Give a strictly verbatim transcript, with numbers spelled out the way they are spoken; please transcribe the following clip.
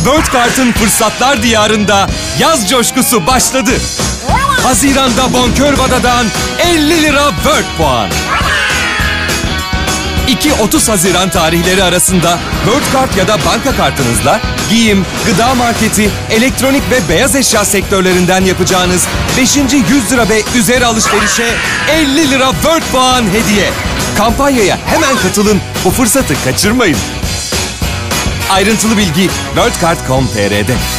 World Kart'ın fırsatlar diyarında yaz coşkusu başladı. Haziran'da Bonkör Vada'dan elli lira World puan. iki otuz Haziran tarihleri arasında World Kart ya da banka kartınızla giyim, gıda marketi, elektronik ve beyaz eşya sektörlerinden yapacağınız beşinci yüz lira ve üzeri alışverişe elli lira World puan hediye. Kampanyaya hemen katılın, bu fırsatı kaçırmayın. Ayrıntılı bilgi world kart nokta com nokta tr'de.